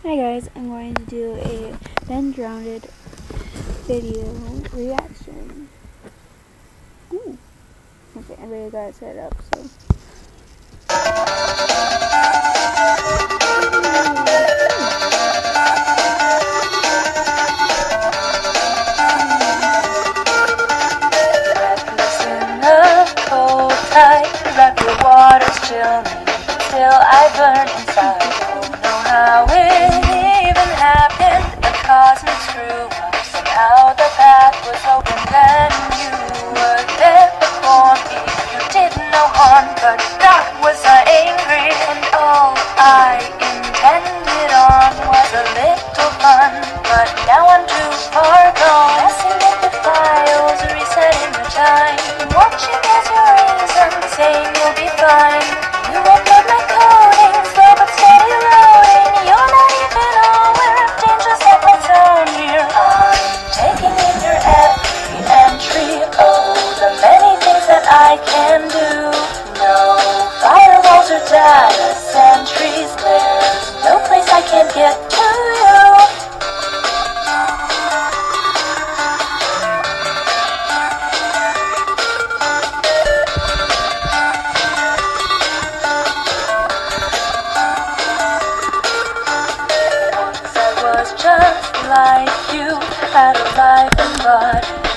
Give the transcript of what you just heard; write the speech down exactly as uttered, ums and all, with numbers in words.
Hi guys, I'm going to do a Ben Drowned video reaction. Ooh. Okay, I really got it set up, so. Wrap your waters, chill me till I burn inside. Don't know how it even happened. A cosmic screw up. Somehow the path was open. Then you were there before me. You did no harm, but God was I angry. And all I intended on was a little fun. But now I'm too far gone. Messing with the files, resetting the time. Watching as your reason, saying you'll be fine. You upload my coding, slow but steady loading. You're not even aware of dangerous efforts on here. I'm taking in your every entry. Oh, the many things that I can do. No firewalls or data sentries. There's no place I can't get to you. Just like you, had a life and body.